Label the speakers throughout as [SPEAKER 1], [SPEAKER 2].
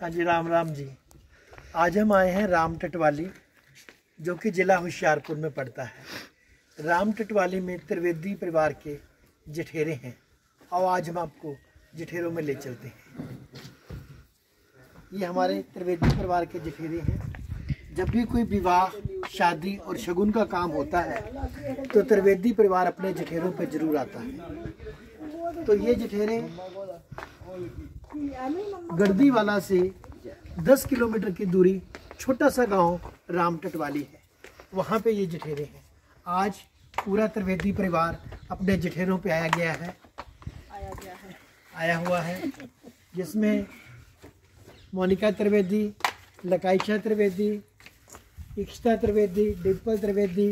[SPEAKER 1] हाँ जी, राम राम जी। आज हम आए हैं राम टटवाली, जो कि ज़िला होशियारपुर में पड़ता है। राम टटवाली में त्रिवेदी परिवार के जठेरे हैं और आज हम आपको जठेरों में ले चलते हैं। ये हमारे त्रिवेदी परिवार के जठेरे हैं। जब भी कोई विवाह, शादी और शगुन का काम होता है तो त्रिवेदी परिवार अपने जठेरों पर जरूर आता है। तो ये जठेरे गर्दीवाला से 10 किलोमीटर की दूरी छोटा सा गांव राम टटवाली है, वहाँ पे ये जठेरे हैं। आज पूरा त्रिवेदी परिवार अपने जठेरों पे आया हुआ है, जिसमें मोनिका त्रिवेदी, लकाइशा त्रिवेदी, इक्षता त्रिवेदी, डिम्पल त्रिवेदी,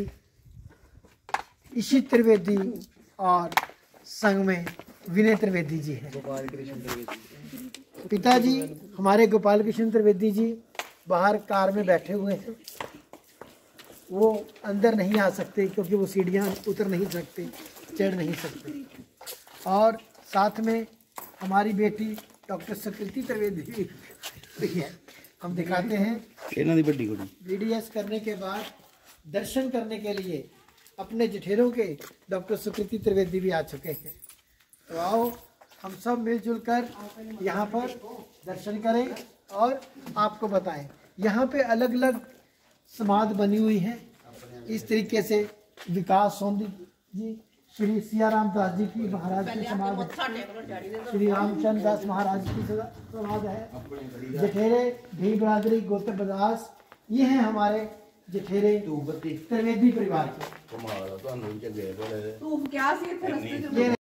[SPEAKER 1] इशित त्रिवेदी और संग में विनय त्रिवेदी जी हैं। पिताजी हमारे गोपाल कृष्ण त्रिवेदी जी बाहर कार में बैठे हुए हैं। वो अंदर नहीं आ सकते क्योंकि वो सीढ़ियाँ उतर नहीं सकते, चढ़ नहीं सकते। और साथ में हमारी बेटी डॉक्टर सुकृति त्रिवेदी भी है। हम दिखाते हैं। BDS करने के बाद दर्शन करने के लिए अपने जठेरों के डॉक्टर सुकृति त्रिवेदी भी आ चुके हैं। तो आओ हम सब मिलजुल कर यहाँ पर दर्शन करें और आपको बताएं। यहाँ पे अलग अलग समाधि बनी हुई है। इस तरीके से विकास सोंदी जी, श्री सियाराम दास जी की महाराज की समाधि, श्री रामचंद्र दास महाराज की समाधि है। जठेरे भी बरादरी गोत्र बदास, ये हैं हमारे जठेरे त्रिवेदी परिवार के।